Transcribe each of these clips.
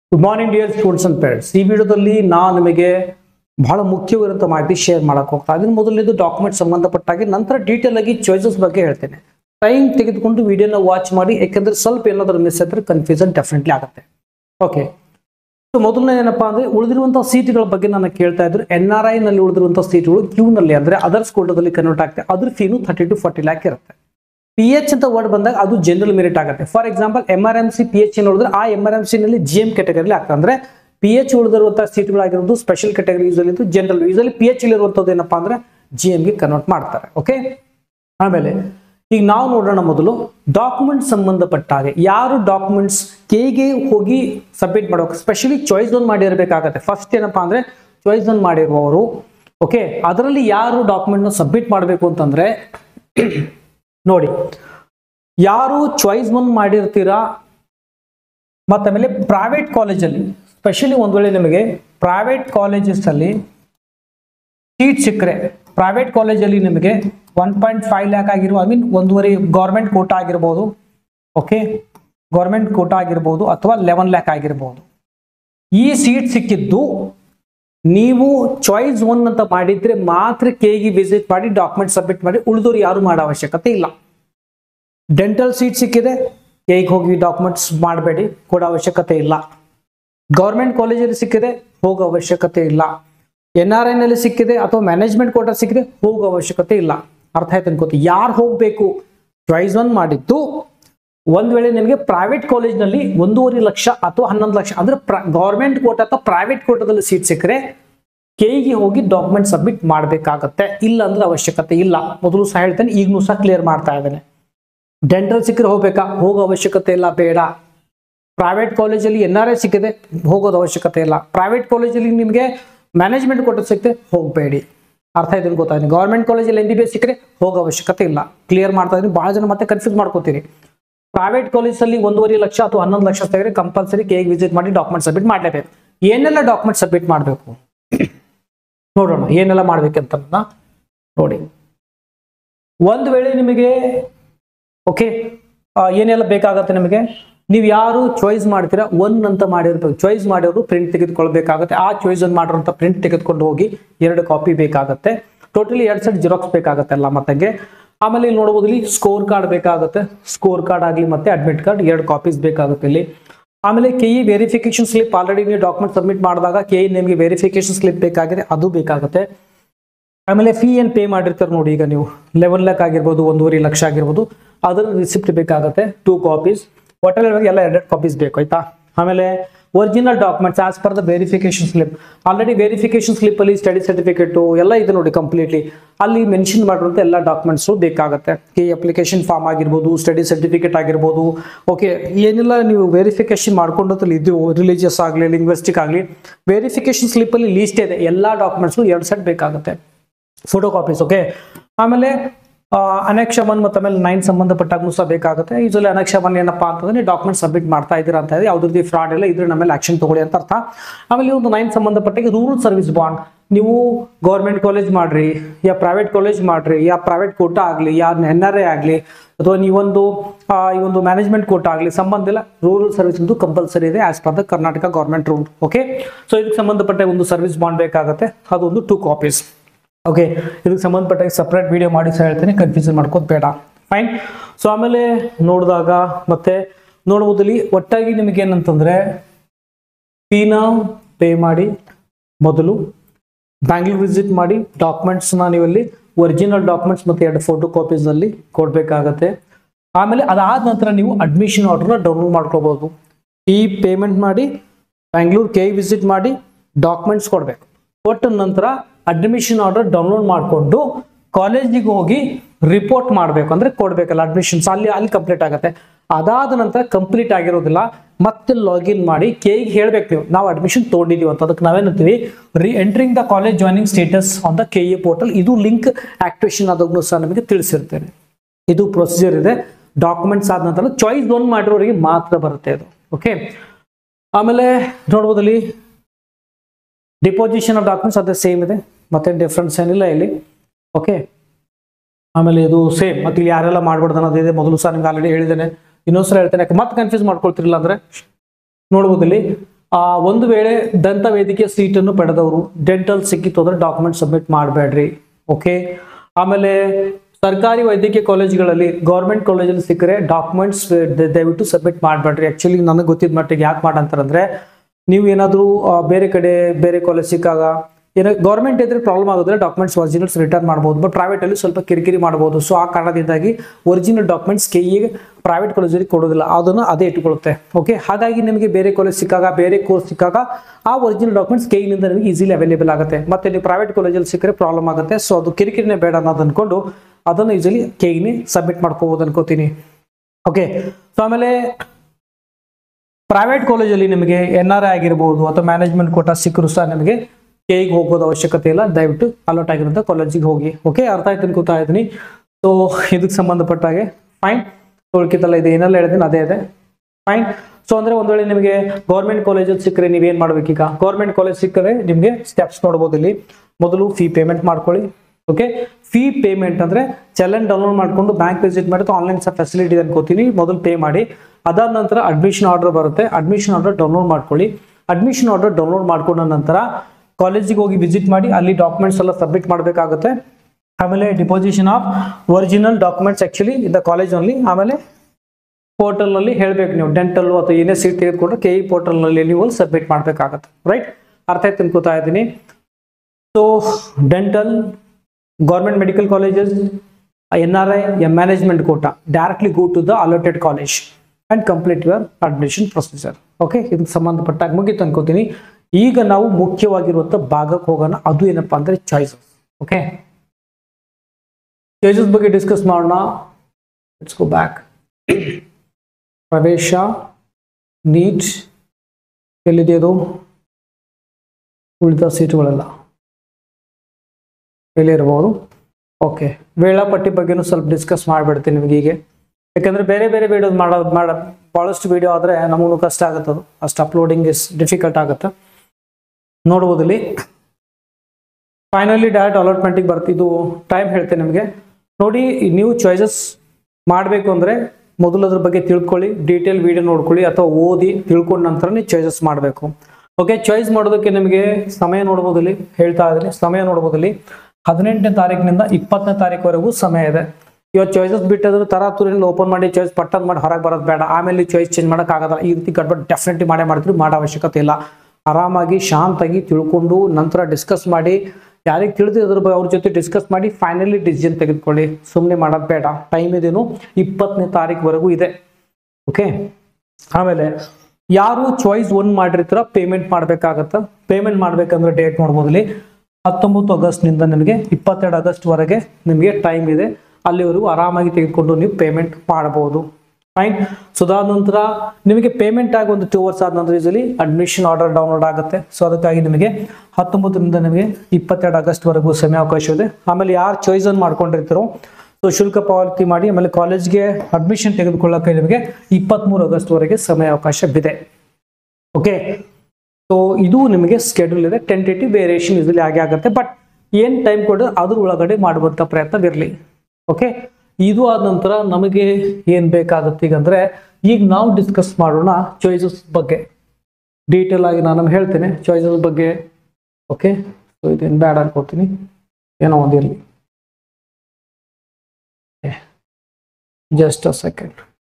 Good morning dear students and parents. ಈ ವಿಡಿಯೋದಲ್ಲಿ ನಾನು ನಿಮಗೆ ಬಹಳ ಮುಖ್ಯವಾಗಿರುವಂಥ ಮಾಹಿತಿ ಶೇರ್ ಮಾಡಕ್ಕೆ ಹೋಗ್ತಾ ಇದ್ದೀನಿ. ಮೊದಲನೇದು ಡಾಕ್ಯುಮೆಂಟ್ ಸಂಬಂಧಪಟ್ಟಾಗಿ, ನಂತರ ಡೀಟೇಲ್ ಆಗಿ ಚಾಯ್ಸಸ್ ಬಗ್ಗೆ ಹೇಳ್ತೇನೆ. ಟೈಮ್ ತೆಗೆದುಕೊಂಡು ವಿಡಿಯೋನ ವಾಚ್ ಮಾಡಿ, ಯಾಕೆಂದ್ರೆ ಸ್ವಲ್ಪ ಏನಾದರೂ ಮಿಸ್ ಆದ್ರೆ ಕನ್ಫ್ಯೂಷನ್ ಡೆಫಿನೆಟ್ಲಿ ಆಗುತ್ತೆ. ಓಕೆ, ಸೊ ಮೊದಲನೇ ಏನಪ್ಪಾ ಅಂದ್ರೆ ಉಳಿದಿರುವಂತಹ ಸೀಟ್ಗಳ ಬಗ್ಗೆ ನಾನು ಕೇಳ್ತಾ ಇದ್ರು. NRI ನಲ್ಲಿ ಉಳಿದಿರುವಂತಹ ಸೀಟ್ಗಳು ಕ್ಯೂ ನಲ್ಲಿ ಅಂದ್ರೆ ಅದರ್ಸ್ ಕೋಟಾದಲ್ಲಿ ಕನ್ವರ್ಟ್ ಆಗ್ತದೆ. ಅದ್ರ ಫೀನು 30 to 40 ಲ್ಯಾಕ್ ಇರುತ್ತೆ. PH ಅಂತ ವರ್ಡ್ ಬಂದಾಗ ಅದು ಜನರಲ್ ಮೆರಿಟ್ ಆಗುತ್ತೆ. ಫಾರ್ ಎಕ್ಸಾಂಪಲ್ MRMC PH ನೋಡಿದ್ರೆ ಆ MRMC ನಲ್ಲಿ GM ಕ್ಯಾಟಗರಿ ಆಗ್ತದೆ. ಅಂದ್ರೆ PH ಉಳಿದಿರುವಂತಹ ಸೀಟ್ಗಳಾಗಿರೋದು ಸ್ಪೆಷಲ್ ಕ್ಯಾಟಗರಿ ಯೂಸಲಿ ಇದ್ದು ಜನರಲ್. ಯೂಸಲಿ PH ಇರುವಂತದ್ದು ಏನಪ್ಪಾ ಅಂದ್ರೆ GM ಗೆ ಕನ್ವರ್ಟ್ ಮಾಡ್ತಾರೆ. ಓಕೆ, ಆಮೇಲೆ ಈಗ ನಾವು ನೋಡೋಣ ಮೊದಲು ಡಾಕ್ಯುಮೆಂಟ್ ಸಂಬಂಧಪಟ್ಟಾಗೆ ಯಾರು ಡಾಕ್ಯುಮೆಂಟ್ಸ್ ಕೆಗೆ ಹೋಗಿ ಸಬ್ಮಿಟ್ ಮಾಡಬೇಕು. ಸ್ಪೆಷಲಿ ಚಾಯ್ಸ್ ಒನ್ ಮಾಡಿರಬೇಕಾಗತ್ತೆ. ಫಸ್ಟ್ ಏನಪ್ಪಾ ಅಂದ್ರೆ ಚಾಯ್ಸ್ ಒನ್ ಮಾಡಿರುವವರು. ಓಕೆ, ಅದರಲ್ಲಿ ಯಾರು ಡಾಕ್ಯುಮೆಂಟ್ ನ ಸಬ್ಮಿಟ್ ಮಾಡಬೇಕು ಅಂತಂದ್ರೆ ನೋಡಿ, ಯಾರು ಚಾಯ್ಸ್ ಒನ್ ಮಾಡಿರ್ತೀರಾ ಮತ್ತಾಮೇಲೆ ಪ್ರೈವೇಟ್ ಕಾಲೇಜಲ್ಲಿ, ಸ್ಪೆಷಲಿ ಒಂದ್ ವೇಳೆ ನಿಮಗೆ ಪ್ರೈವೇಟ್ ಕಾಲೇಜಸ್ ಅಲ್ಲಿ ಸೀಟ್ ಸಿಕ್ಕರೆ, ಪ್ರೈವೇಟ್ ಕಾಲೇಜಲ್ಲಿ ನಿಮಗೆ 1.5 ಲ್ಯಾಕ್ ಆಗಿರುವ, ಐ ಮೀನ್ 1.5 ಗೌರ್ಮೆಂಟ್ ಕೋಟಾ ಆಗಿರ್ಬೋದು. ಓಕೆ, ಗೌರ್ಮೆಂಟ್ ಕೋಟಾ ಆಗಿರ್ಬೋದು ಅಥವಾ 11 ಲ್ಯಾಕ್ ಆಗಿರ್ಬೋದು. ಈ ಸೀಟ್ ಸಿಕ್ಕಿದ್ದು ನೀವು ಚಾಯ್ಸ್ ಒನ್ ಅಂತ ಮಾಡಿದ್ರೆ ಮಾತ್ರ ಕೆಗೆ ವಿಸಿಟ್ ಮಾಡಿ ಡಾಕ್ಯುಮೆಂಟ್ ಸಬ್ಮಿಟ್ ಮಾಡಿ. ಉಳಿದವರು ಯಾರು ಮಾಡೋ ಅವಶ್ಯಕತೆ ಇಲ್ಲ. ಡೆಂಟಲ್ ಸೀಟ್ ಸಿಕ್ಕಿದೆ, ಕೆಗೆ ಹೋಗಿ ಡಾಕ್ಯುಮೆಂಟ್ಸ್ ಮಾಡಬೇಡಿ, ಕೊಡೋ ಅವಶ್ಯಕತೆ ಇಲ್ಲ. ಗೌರ್ಮೆಂಟ್ ಕಾಲೇಜಲ್ಲಿ ಸಿಕ್ಕಿದೆ, ಹೋಗೋ ಅವಶ್ಯಕತೆ ಇಲ್ಲ. NRI ನಲ್ಲಿ ಸಿಕ್ಕಿದೆ ಅಥವಾ ಮ್ಯಾನೇಜ್ಮೆಂಟ್ ಕೋಟಾ ಸಿಕ್ಕಿದೆ, ಹೋಗೋ ಅವಶ್ಯಕತೆ ಇಲ್ಲ. ಅರ್ಥ ಆಯ್ತು ಅನ್ಕೋತಿ. ಯಾರು ಹೋಗ್ಬೇಕು? ಚಾಯ್ಸ್ ಒನ್ ಮಾಡಿದ್ದು ಒಂದ್ ವೇಳೆ ನಿಮಗೆ ಪ್ರೈವೇಟ್ ಕಾಲೇಜ್ನಲ್ಲಿ 1.5 ಲಕ್ಷ ಅಥವಾ 11 ಲಕ್ಷ ಅಂದ್ರೆ ಗೌರ್ಮೆಂಟ್ ಕೋಟಾ ಅಥವಾ ಪ್ರೈವೇಟ್ ಕೋಟಾದಲ್ಲಿ ಸೀಟ್ ಸಿಕ್ಕರೆ ಕೆಗೆ ಹೋಗಿ ಡಾಕ್ಯುಮೆಂಟ್ ಸಬ್ಮಿಟ್ ಮಾಡಬೇಕಾಗತ್ತೆ. ಇಲ್ಲ ಅಂದ್ರೆ ಅವಶ್ಯಕತೆ ಇಲ್ಲ. ಮೊದಲು ಸಹ ಹೇಳ್ತೇನೆ, ಈಗಲೂ ಸಹ ಕ್ಲಿಯರ್ ಮಾಡ್ತಾ ಇದ್ದೇನೆ. ಡೆಂಟಲ್ ಸಿಕ್ಕರೆ ಹೋಗ್ಬೇಕಾ? ಹೋಗೋ ಅವಶ್ಯಕತೆ ಇಲ್ಲ, ಬೇಡ. ಪ್ರೈವೇಟ್ ಕಾಲೇಜಲ್ಲಿ NRI ಸಿಕ್ಕಿದೆ, ಹೋಗೋದು ಅವಶ್ಯಕತೆ ಇಲ್ಲ. ಪ್ರೈವೇಟ್ ಕಾಲೇಜಲ್ಲಿ ನಿಮಗೆ ಮ್ಯಾನೇಜ್ಮೆಂಟ್ ಕೋಟಾ ಸಿಕ್ಕಿದೆ, ಹೋಗಬೇಡಿ. ಅರ್ಥ ಆಯ್ತು ಗೊತ್ತಾಯ್ತು. ಗೌರ್ಮೆಂಟ್ ಕಾಲೇಜಲ್ಲಿ MBBS ಸಿಕ್ಕರೆ ಹೋಗೋ ಅವಶ್ಯಕತೆ ಇಲ್ಲ. ಕ್ಲಿಯರ್ ಮಾಡ್ತಾ ಇದ್ದೀನಿ. ಬಹಳ ಜನ ಮತ್ತೆ ಕನ್ಫ್ಯೂಸ್ ಮಾಡ್ಕೋತೀರಿ. ಪ್ರೈವೇಟ್ ಕಾಲೇಜಲ್ಲಿ 1.5 ಲಕ್ಷ ಅಥವಾ 11 ಲಕ್ಷ ತೆಗೆದ್ರೆ ಕಂಪಲ್ಸರಿ ಕೆಗೆ ವಿಸಿಟ್ ಮಾಡಿ ಡಾಕ್ಯುಮೆಂಟ್ ಸಬ್ಮಿಟ್ ಮಾಡಲೇಬೇಕು. ಏನೆಲ್ಲ ಡಾಕ್ಯುಮೆಂಟ್ ಸಬ್ಮಿಟ್ ಮಾಡಬೇಕು ನೋಡೋಣ. ಏನೆಲ್ಲ ಮಾಡ್ಬೇಕಂತ ನೋಡಿ. ಒಂದ್ ವೇಳೆ ನಿಮಗೆ ಓಕೆ ಏನೆಲ್ಲ ಬೇಕಾಗತ್ತೆ ನಿಮಗೆ, ನೀವು ಯಾರು ಚಾಯ್ಸ್ ಮಾಡ್ತೀರಾ ಒನ್ ಅಂತ ಮಾಡಿರ್ಬೇಕು. ಚಾಯ್ಸ್ ಮಾಡಿರೋರು ಪ್ರಿಂಟ್ ತೆಗೆದುಕೊಳ್ಬೇಕಾಗತ್ತೆ. ಆ ಚಾಯ್ಸ್ ಒನ್ ಮಾಡಿರೋಂಥ ಪ್ರಿಂಟ್ ತೆಗೆದುಕೊಂಡು ಹೋಗಿ 2 ಕಾಪಿ ಬೇಕಾಗತ್ತೆ. ಟೋಟಲಿ 2 ಸೆಟ್ ಜಿರಾಕ್ಸ್ ಬೇಕಾಗತ್ತೆ ಎಲ್ಲ ಮತ್ತಂಗೆ. ಆಮೇಲೆ ಇಲ್ಲಿ ನೋಡಬಹುದು, ಇಲ್ಲಿ ಸ್ಕೋರ್ ಕಾರ್ಡ್ ಬೇಕಾಗುತ್ತೆ. ಸ್ಕೋರ್ ಕಾರ್ಡ್ ಆಗಲಿ ಮತ್ತೆ ಅಡ್ಮಿಟ್ ಕಾರ್ಡ್ 2 ಕಾಪೀಸ್ ಬೇಕಾಗುತ್ತೆ ಇಲ್ಲಿ. ಆಮೇಲೆ KE ವೆರಿಫಿಕೇಶನ್ ಸ್ಲಿಪ್, ಆಲ್ರೆಡಿ ನೀವು ಡಾಕ್ಯುಮೆಂಟ್ ಸಬ್ಮಿಟ್ ಮಾಡಿದಾಗ KE ನಿಮಗೆ ವೆರಿಫಿಕೇಶನ್ ಸ್ಲಿಪ್ ಬೇಕಾಗಿದೆ, ಅದು ಬೇಕಾಗುತ್ತೆ. ಆಮೇಲೆ ಫೀ ಏನ್ ಪೇ ಮಾಡಿರ್ತಾರೆ ನೋಡಿ, ಈಗ ನೀವು 11 ಲ್ಯಾಕ್ ಆಗಿರ್ಬೋದು, 1.5 ಲಕ್ಷ ಆಗಿರ್ಬೋದು, ಅದರ ರಿಸಿಪ್ಟ್ ಬೇಕಾಗುತ್ತೆ 2 ಕಾಪೀಸ್. ಒಟ್ಟಲ್ಲಿ ಎಲ್ಲ 2 ಕಾಪೀಸ್ ಬೇಕು, ಆಯ್ತಾ. ಆಮೇಲೆ original documents as per the verification slip. Already verification slip ಅಲ್ಲಿ ಸ್ಟಡಿ ಸರ್ಟಿಫಿಕೇಟ್ ಎಲ್ಲ ಇದೆ ನೋಡಿ ಕಂಪ್ಲೀಟ್ಲಿ. ಅಲ್ಲಿ ಮೆನ್ಷನ್ ಮಾಡಿರುವಂತ ಎಲ್ಲ ಡಾಕ್ಯುಮೆಂಟ್ಸ್ ಬೇಕಾಗುತ್ತೆ. KE ಅಪ್ಲಿಕೇಶನ್ ಫಾರ್ಮ್ ಆಗಿರ್ಬೋದು, ಸ್ಟಡಿ ಸರ್ಟಿಫಿಕೇಟ್ ಆಗಿರ್ಬೋದು. ಓಕೆ, ಏನೆಲ್ಲ ನೀವು ವೆರಿಫಿಕೇಶನ್ ಮಾಡ್ಕೊಂಡಲ್ಲಿ ಇದು ರಿಲಿಜಿಯಸ್ ಆಗಲಿ ಲಿಂಗ್ವಿಸ್ಟಿಕ್ ಆಗಲಿ, ವೆರಿಫಿಕೇಶನ್ ಸ್ಲಿಪ್ ಅಲ್ಲಿ ಲೀಸ್ಟ್ ಇದೆ. ಎಲ್ಲ ಡಾಕ್ಯುಮೆಂಟ್ಸ್ 2 ಸೆಟ್ ಬೇಕಾಗುತ್ತೆ, ಫೋಟೋ ಕಾಪೀಸ್. ಓಕೆ, ಆಮೇಲೆ ಅನೆಕ್ಷ 1 ಮತ್ತು ಆಮೇಲೆ 9 ಸಂಬಂಧಪಟ್ಟಾಗೂ ಸಹ ಬೇಕಾಗುತ್ತೆ. ಯೂಸಲಿ ಅನೆಕ್ಷ 1 ಏನಪ್ಪಾ ಅಂತಂದ್ರೆ ಡಾಕ್ಯುಮೆಂಟ್ ಸಬ್ಮಿಟ್ ಮಾಡ್ತಾ ಇದ್ದೀರಾ ಅಂತ ಇದೆ, ಯಾವುದೇ ರೀತಿ ಫ್ರಾಡ್ ಇಲ್ಲ ಇದ್ರೆ ನಮ್ಮೇಲೆ ಆಕ್ಷನ್ ತಗೊಳ್ಳಿ ಅಂತ ಅರ್ಥ. ಆಮೇಲೆ ಒಂದು 9 ಸಂಬಂಧಪಟ್ಟಾಗಿ ರೂರಲ್ ಸರ್ವಿಸ್ ಬಾಂಡ್. ನೀವು ಗೌರ್ಮೆಂಟ್ ಕಾಲೇಜ್ ಮಾಡ್ರಿ, ಯಾ ಪ್ರೈವೇಟ್ ಕಾಲೇಜ್ ಮಾಡ್ರಿ, ಯಾ ಪ್ರೈವೇಟ್ ಕೋಟಾ ಆಗಲಿ, ಯಾ NRI ಆಗಲಿ, ಅಥವಾ ನೀವೊಂದು ಈ ಒಂದು ಮ್ಯಾನೇಜ್ಮೆಂಟ್ ಕೋಟಾ ಆಗಲಿ, ಸಂಬಂಧ ಇಲ್ಲ. ರೂರಲ್ ಸರ್ವಿಸ್ ಒಂದು ಕಂಪಲ್ಸರಿ ಇದೆ as per the Karnataka government rule. Okay, so ಇದಕ್ಕೆ ಸಂಬಂಧಪಟ್ಟ ಒಂದು ಸರ್ವಿಸ್ ಬಾಂಡ್ ಬೇಕಾಗುತ್ತೆ, ಅದೊಂದು 2 ಕಾಪೀಸ್. ಓಕೆ, ಇದಕ್ಕೆ ಸಂಬಂಧಪಟ್ಟ ಸಪ್ರೇಟ್ ವಿಡಿಯೋ ಮಾಡಿ ಸಹ ಹೇಳ್ತೀನಿ, ಕನ್ಫ್ಯೂಷನ್ ಮಾಡ್ಕೋದು ಬೇಡ. ಫೈನ್. ಸೊ ಆಮೇಲೆ ನೋಡಿದಾಗ ಮತ್ತೆ ನೋಡುವುದಲ್ಲಿ ಒಟ್ಟಾಗಿ ನಿಮಗೆ ಏನಂತಂದ್ರೆ ಫೀನ ಪೇ ಮಾಡಿ ಮೊದಲು ಬ್ಯಾಂಗ್ಳೂರ್ ವಿಸಿಟ್ ಮಾಡಿ ಡಾಕ್ಯುಮೆಂಟ್ಸ್ನ ನೀವಲ್ಲಿ ಒರಿಜಿನಲ್ ಡಾಕ್ಯುಮೆಂಟ್ಸ್ ಮತ್ತು 2 ಫೋಟೋ ಕಾಪೀಸ್ ಅಲ್ಲಿ ಕೊಡಬೇಕಾಗತ್ತೆ. ಆಮೇಲೆ ಅದಾದ ನಂತರ ನೀವು ಅಡ್ಮಿಷನ್ ಆರ್ಡರ್ನ ಡೌನ್ಲೋಡ್ ಮಾಡ್ಕೋಬಹುದು. ಈ ಪೇಮೆಂಟ್ ಮಾಡಿ ಬ್ಯಾಂಗ್ಳೂರ್ KE ವಿಸಿಟ್ ಮಾಡಿ ಡಾಕ್ಯುಮೆಂಟ್ಸ್ ಕೊಡಬೇಕು. ಕೊಟ್ಟ ನಂತರ ಅಡ್ಮಿಷನ್ ಆರ್ಡರ್ ಡೌನ್ಲೋಡ್ ಮಾಡಿಕೊಂಡು ಕಾಲೇಜಿಗೆ ಹೋಗಿ ರಿಪೋರ್ಟ್ ಮಾಡಬೇಕು, ಅಂದ್ರೆ ಕೊಡ್ಬೇಕಲ್ಲ ಅಡ್ಮಿಷನ್ಸ್, ಅಲ್ಲಿ ಕಂಪ್ಲೀಟ್ ಆಗುತ್ತೆ. ಅದಾದ ನಂತರ ಕಂಪ್ಲೀಟ್ ಆಗಿರೋದಿಲ್ಲ, ಮತ್ತೆ ಲಾಗಿನ್ ಮಾಡಿ KE ಹೇಳ್ಬೇಕು ನೀವು ನಾವು ಅಡ್ಮಿಷನ್ ತೊಗೊಂಡಿದೀವಿ ಅಂತ. ಅದಕ್ಕೆ ನಾವೇನಂತೀವಿ, entering the college joining status on the KE portal. ಇದು ಲಿಂಕ್ ಆಕ್ಟಿವೇಶನ್ ಆದಾಗೂ ಸಹ ನಮಗೆ ತಿಳಿಸಿರ್ತೇನೆ. ಇದು ಪ್ರೊಸೀಜರ್ ಇದೆ. ಡಾಕ್ಯುಮೆಂಟ್ಸ್ ಆದ ನಂತರ ಚಾಯ್ಸ್ ಒನ್ ಮಾಡಿರೋರಿಗೆ ಮಾತ್ರ ಬರುತ್ತೆ ಇದು. ಓಕೆ, ಆಮೇಲೆ ನೋಡ್ಬೋದಲ್ಲಿ ಡಿಪೋಸಿಷನ್ ಆಫ್ ಡಾಕ್ಯುಮೆಂಟ್ಸ್ ಅದೇ ಸೇಮ್ ಇದೆ, ಮತ್ತೆ ಡಿಫ್ರೆನ್ಸ್ ಏನಿಲ್ಲ ಇಲ್ಲಿ. ಓಕೆ, ಆಮೇಲೆ ಇದು ಸೇಮ್. ಮತ್ತೆ ಇಲ್ಲಿ ಯಾರೆಲ್ಲ ಮಾಡ್ಬಾರ್ದು ಅನ್ನೋದಿದೆ, ಮೊದಲು ಸಹ ನಿಮ್ಗೆ ಆಲ್ರೆಡಿ ಹೇಳಿದ್ದೇನೆ, ಇನ್ನೊಂದ್ಸಲ ಹೇಳ್ತೇನೆ, ಮತ್ತೆ ಕನ್ಫ್ಯೂಸ್ ಮಾಡ್ಕೊಳ್ತಿರಲಿಲ್ಲ ಅಂದ್ರೆ ನೋಡ್ಬೋದು ಇಲ್ಲಿ ಒಂದು ವೇಳೆ ದಂತ ವೇದಿಕೆ ಸೀಟನ್ನು ಪಡೆದವರು ಡೆಂಟಲ್ ಸಿಕ್ಕಿತ್ತು ಅಂದ್ರೆ ಡಾಕ್ಯುಮೆಂಟ್ ಸಬ್ಮಿಟ್ ಮಾಡಬೇಡ್ರಿ. ಓಕೆ, ಆಮೇಲೆ ಸರ್ಕಾರಿ ವೈದ್ಯಕೀಯ ಕಾಲೇಜುಗಳಲ್ಲಿ ಗೌರ್ಮೆಂಟ್ ಕಾಲೇಜಲ್ಲಿ ಸಿಕ್ಕರೆ ಡಾಕ್ಯುಮೆಂಟ್ಸ್ ದಯವಿಟ್ಟು ಸಬ್ಮಿಟ್ ಮಾಡಬೇಡ್ರಿ. ಆಕ್ಚುಲಿ ನನಗೆ ಗೊತ್ತಿದ್ದ ಮಟ್ಟಿಗೆ ಯಾಕೆ ಮಾಡಂತಾರಂದ್ರೆ, ನೀವು ಏನಾದರೂ ಬೇರೆ ಕಡೆ ಬೇರೆ ಕಾಲೇಜ್ ಸಿಕ್ಕಾಗ ಏನೋ ಗೌರ್ಮೆಂಟ್ ಇದ್ರೆ ಪ್ರಾಬ್ಲಮ್ ಆಗೋದ್ರೆ ಡಾಕ್ಯುಮೆಂಟ್ಸ್ ಒರಿಜಿನಲ್ಸ್ ರಿಟರ್ನ್ ಮಾಡ್ಬೋದು, ಬಟ್ ಪ್ರೈವೇಟಲ್ಲಿ ಸ್ವಲ್ಪ ಕಿರಿಕಿರಿ ಮಾಡ್ಬೋದು. ಸೊ ಆ ಕಾರಣದಿಂದಾಗಿ ಒರಿಜಿನಲ್ ಡಾಕ್ಯುಮೆಂಟ್ಸ್ ಕೆಇಗೆ ಪ್ರೈವೇಟ್ ಕಾಲೇಜಲ್ಲಿ ಕೊಡೋದಿಲ್ಲ, ಅದನ್ನು ಅದೇ ಇಟ್ಕೊಳ್ಳುತ್ತೆ. ಓಕೆ, ಹಾಗಾಗಿ ನಿಮಗೆ ಬೇರೆ ಕಾಲೇಜ್ ಸಿಕ್ಕಾಗ ಬೇರೆ ಕೋರ್ಸ್ ಸಿಕ್ಕಾಗ ಆ ಒರಿಜಿನಲ್ ಡಾಕ್ಯುಮೆಂಟ್ಸ್ ಕೆಇನಿಂದ ನಿಮಗೆ ಈಸಿಲಿ ಅವೈಲೇಬಲ್ ಆಗುತ್ತೆ. ಮತ್ತೆ ನೀವು ಪ್ರೈವೇಟ್ ಕಾಲೇಜಲ್ಲಿ ಸಿಕ್ಕರೆ ಪ್ರಾಬ್ಲಮ್ ಆಗುತ್ತೆ. ಸೊ ಅದು ಕಿರಿಕಿರಿನೇ ಬೇಡ ಅನ್ನೋದು ಅಂದ್ಕೊಂಡು ಅದನ್ನು ಈಸಿಲಿ ಕೆಇನಿ ಸಬ್ಮಿಟ್ ಮಾಡ್ಕೋಬೋದು ಅನ್ಕೋತೀನಿ. ಓಕೆ, ಸೊ ಆಮೇಲೆ ಪ್ರೈವೇಟ್ ಕಾಲೇಜಲ್ಲಿ ನಿಮಗೆ NRI ಆಗಿರ್ಬೋದು ಅಥವಾ ಮ್ಯಾನೇಜ್ಮೆಂಟ್ ಕೋಟಾ ಸಿಕ್ಕರೂ ಸಹ ನಿಮಗೆ ಕೆಇಗೆ ಹೋಗೋದು ಅವಶ್ಯಕತೆ ಇಲ್ಲ. ದಯವಿಟ್ಟು ಅಲರ್ಟ್ ಆಗಿರೋಂಥ ಕಾಲೇಜಿಗೆ ಹೋಗಿ. ಓಕೆ, ಅರ್ಥ ಆಯ್ತು ಅನ್ಕೋತಾ ಇದ್ದೀನಿ. ಸೊ ಇದಕ್ಕೆ ಸಂಬಂಧಪಟ್ಟ ಹಾಗೆ ಫೈನ್, ಉಳ್ಕಿತಲ್ಲ ಇದೆ ಏನೆಲ್ಲ ಹೇಳಿದ್ದೀನಿ ಅದೇ ಇದೆ. ಫೈನ್. ಸೊ ಅಂದ್ರೆ ಒಂದ್ ವೇಳೆ ನಿಮಗೆ ಗೌರ್ಮೆಂಟ್ ಕಾಲೇಜಲ್ಲಿ ಸಿಕ್ಕರೆ ನೀವೇನ್ ಮಾಡ್ಬೇಕೀಗ? ಗೌರ್ಮೆಂಟ್ ಕಾಲೇಜ್ ಸಿಕ್ಕರೆ ನಿಮಗೆ ಸ್ಟೆಪ್ಸ್ ನೋಡ್ಬೋದು. ಇಲ್ಲಿ ಮೊದಲು ಫೀ ಪೇಮೆಂಟ್ ಮಾಡ್ಕೊಳ್ಳಿ. ಓಕೆ, ಫೀ ಪೇಮೆಂಟ್ ಅಂದ್ರೆ ಚಲನ್ ಡೌನ್ಲೋಡ್ ಮಾಡ್ಕೊಂಡು ಬ್ಯಾಂಕ್ ವಿಸಿಟ್ ಮಾಡಿದ್ರೆ ಆನ್ಲೈನ್ ಫೆಸಿಲಿಟಿ ಅನ್ಕೋತೀನಿ, ಮೊದಲು ಪೇ ಮಾಡಿ. ಅದಾದ ನಂತರ ಅಡ್ಮಿಷನ್ ಆರ್ಡರ್ ಬರುತ್ತೆ, ಅಡ್ಮಿಷನ್ ಆರ್ಡರ್ ಡೌನ್ಲೋಡ್ ಮಾಡ್ಕೊಳ್ಳಿ. ಅಡ್ಮಿಷನ್ ಆರ್ಡರ್ ಡೌನ್ಲೋಡ್ ಮಾಡ್ಕೊಂಡ ನಂತರ ಕಾಲೇಜಿಗೆ ಹೋಗಿ ವಿಸಿಟ್ ಮಾಡಿ, ಅಲ್ಲಿ ಡಾಕ್ಯುಮೆಂಟ್ಸ್ ಎಲ್ಲ ಸಬ್ಮಿಟ್ ಮಾಡಬೇಕಾಗುತ್ತೆ. ಆಮೇಲೆ deposition of original documents actually in the college only. ಆಮೇಲೆ ಪೋರ್ಟಲ್ ನಲ್ಲಿ ಹೇಳ್ಬೇಕು, ನೀವು ಡೆಂಟಲ್ ಅಥವಾ ಏನೇ ಸೀಟ್ ತೆಗೆದುಕೊಂಡ್ರೆ ಕೆಇ ಪೋರ್ಟಲ್ ನಲ್ಲಿ ನೀವು ಸಬ್ಮಿಟ್ ಮಾಡಬೇಕಾಗುತ್ತೆ. ರೈಟ್, ಅರ್ಥ ಆಯ್ತು ಅನ್ಕೋತಾ ಇದ್ದೀನಿ. So dental, government medical colleges, NRI, management quota, directly go to the allotted college and complete your admission procedure. Okay, ಇದಕ್ಕೆ ಸಂಬಂಧಪಟ್ಟಾಗ ಮುಗಿತು ಅನ್ಕೋತೀನಿ. ಈಗ ನಾವು ಮುಖ್ಯವಾಗಿರುವಂತ ಭಾಗಕ್ಕೆ ಹೋಗೋಣ. ಅದು ಏನಪ್ಪಾ ಅಂದ್ರೆ ಚಾಯ್ಸಸ್. ಓಕೆ, ಚಾಯ್ಸಸ್ ಬಗ್ಗೆ ಡಿಸ್ಕಸ್ ಮಾಡೋಣ. Let's go back. ಪ್ರವೇಶ, ನೀಟ್ ಎಲ್ಲಿದೆ? ಅದು ಉಳಿದ ಸೀಟುಗಳೆಲ್ಲ ಎಲ್ಲಿ ಇರಬಹುದು. ಓಕೆ, ವೇಳಾಪಟ್ಟಿ ಬಗ್ಗೆನೂ ಸ್ವಲ್ಪ ಡಿಸ್ಕಸ್ ಮಾಡಿಬಿಡ್ತೀನಿ ನಿಮಗೆ ಹೀಗೆ, ಯಾಕಂದ್ರೆ ಬೇರೆ ಬೇರೆ ವಿಡಿಯೋ ಬಹಳಷ್ಟು ವಿಡಿಯೋ ಆದರೆ ನಮಗೂ ಕಷ್ಟ ಆಗುತ್ತೆ. ಅದು ಅಷ್ಟು ಅಪ್ಲೋಡಿಂಗ್ ಇಸ್ ಡಿಫಿಕಲ್ಟ್ ಆಗುತ್ತೆ. ನೋಡ್ಬೋದು ಇಲ್ಲಿ ಫೈನಲಿ ಡೈರೆಕ್ಟ್ ಅಲಾಟ್ಮೆಂಟಿಗೆ ಬರ್ತಿದ್ದು ಟೈಮ್ ಹೇಳ್ತೇನೆ ನಿಮಗೆ. ನೋಡಿ, ನೀವು ಚಾಯ್ಸಸ್ ಮಾಡಬೇಕು ಅಂದರೆ ಮೊದಲು ಅದ್ರ ಬಗ್ಗೆ ತಿಳ್ಕೊಳ್ಳಿ, ಡೀಟೇಲ್ ವಿಡಿಯೋ ನೋಡ್ಕೊಳ್ಳಿ ಅಥವಾ ಓದಿ ತಿಳ್ಕೊಂಡ ನಂತರ ನೀವು ಚಾಯ್ಸಸ್ ಮಾಡಬೇಕು. ಓಕೆ, ಚಾಯ್ಸ್ ಮಾಡೋದಕ್ಕೆ ನಿಮಗೆ ಸಮಯ ನೋಡ್ಬೋದು. ಇಲ್ಲಿ ಹೇಳ್ತಾ ಇದ್ದೀನಿ, ಸಮಯ ನೋಡ್ಬೋದು. ಇಲ್ಲಿ 18ನೇ ತಾರೀಕಿನಿಂದ 20ನೇ ತಾರೀಕುವರೆಗೂ ಸಮಯ ಇದೆ. ಇವತ್ತು ಚಾಯ್ಸಸ್ ಬಿಟ್ಟಿದ್ರು ತರಾತುರಿನಲ್ಲಿ ಓಪನ್ ಮಾಡಿ ಚಾಯ್ಸ್ ಪಟ್ಟದ್ ಮಾಡಿ ಹೊರಗೆ ಬರೋದು ಬೇಡ. ಆಮೇಲೆ ಚಾಯ್ಸ್ ಚೇಂಜ್ ಮಾಡೋಕ್ಕಾಗಲ್ಲ. ಈ ರೀತಿ ಗಡ್ಬಡ್ ಡೆಫಿನೆಟ್ಲಿ ಮಾಡ್ತೀವಿ, ಮಾಡೋ ಅವಶ್ಯಕತೆ ಇಲ್ಲ. ಆರಾಮಾಗಿ ಶಾಂತಾಗಿ ತಿಳ್ಕೊಂಡು ನಂತರ ಡಿಸ್ಕಸ್ ಮಾಡಿ, ಯಾರಿಗೆ ತಿಳಿದಿದ್ರ ಅವ್ರ ಜೊತೆ ಡಿಸ್ಕಸ್ ಮಾಡಿ ಫೈನಲಿ ಡಿಸಿಷನ್ ತೆಗೆದುಕೊಳ್ಳಿ. ಸುಮ್ಮನೆ ಮಾಡೋದು ಬೇಡ. ಟೈಮ್ ಇದೇನು 20ನೇ ತಾರೀಕುವರೆಗೂ ಇದೆ. ಓಕೆ, ಆಮೇಲೆ ಯಾರು ಚಾಯ್ಸ್ 1 ಮಾಡಿರ್ತೀರ ಪೇಮೆಂಟ್ ಮಾಡ್ಬೇಕಾಗತ್ತ. ಪೇಮೆಂಟ್ ಮಾಡ್ಬೇಕಂದ್ರೆ ಡೇಟ್ ನೋಡ್ಬೋದು. ಇಲ್ಲಿ 19 ಆಗಸ್ಟ್ನಿಂದ ನಿಮಗೆ 22 ಆಗಸ್ಟ್ ವರೆಗೆ ನಿಮಗೆ ಟೈಮ್ ಇದೆ. ಅಲ್ಲಿವರೆಗೂ ಆರಾಮಾಗಿ ತೆಗೆದುಕೊಂಡು ನೀವು ಪೇಮೆಂಟ್ ಮಾಡಬಹುದು. ಫೈನ್. ಸೊ ಅದಾದ ನಂತರ ನಿಮಗೆ ಪೇಮೆಂಟ್ ಆಗಿ ಒಂದು 2 ಅವರ್ಸ್ ಆದ ನಂತರ ಯೂಸಲಿ ಅಡ್ಮಿಷನ್ ಆರ್ಡರ್ ಡೌನ್ಲೋಡ್ ಆಗುತ್ತೆ. ಸೊ ಅದಕ್ಕಾಗಿ ನಿಮಗೆ 19ರಿಂದ ನಿಮಗೆ 22 ಆಗಸ್ಟ್ ವರೆಗೂ ಸಮಯಾವಕಾಶ ಇದೆ. ಆಮೇಲೆ ಯಾರು ಚಾಯ್ಸ್ ಅನ್ನು ಮಾಡ್ಕೊಂಡಿರ್ತಾರೋ ಸೊ ಶುಲ್ಕ ಪಾವತಿ ಮಾಡಿ ಆಮೇಲೆ ಕಾಲೇಜ್ಗೆ ಅಡ್ಮಿಷನ್ ತೆಗೆದುಕೊಳ್ಳೋಕೆ ನಿಮಗೆ 23 ಆಗಸ್ಟ್ ವರೆಗೆ ಸಮಯಾವಕಾಶವಿದೆ. ಓಕೆ, ಸೊ ಇದು ನಿಮಗೆ ಸ್ಕೆಡ್ಯೂಲ್ ಇದೆ. ಟೆಂಟೇಟಿವ್ ವೇರಿಯೇಷನ್ ಯೂಸಲಿ ಆಗೇ ಆಗುತ್ತೆ, ಬಟ್ ಏನು ಟೈಮ್ ಕೊಡೋ ಅದ್ರ ಒಳಗಡೆ ಮಾಡುವಂಥ ಪ್ರಯತ್ನವಿರಲಿ. ಓಕೆ, ಇದು ಆದ ನಂತರ ನಮಗೆ ಏನು ಬೇಕಾಗುತ್ತೆ ಈಗ ಅಂದರೆ, ಈಗ ನಾವು ಡಿಸ್ಕಸ್ ಮಾಡೋಣ ಚಾಯ್ಸಸ್ ಬಗ್ಗೆ. ಡೀಟೇಲ್ ಆಗಿ ನಾನು ಹೇಳ್ತೇನೆ ಚಾಯ್ಸಸ್ ಬಗ್ಗೆ. ಓಕೆ, ಸೊ ಇದೇನು ಬ್ಯಾಡ್ ಅನ್ಕೋತೀನಿ, ಏನೋ ಒಂದಿರಲಿ. Just a second.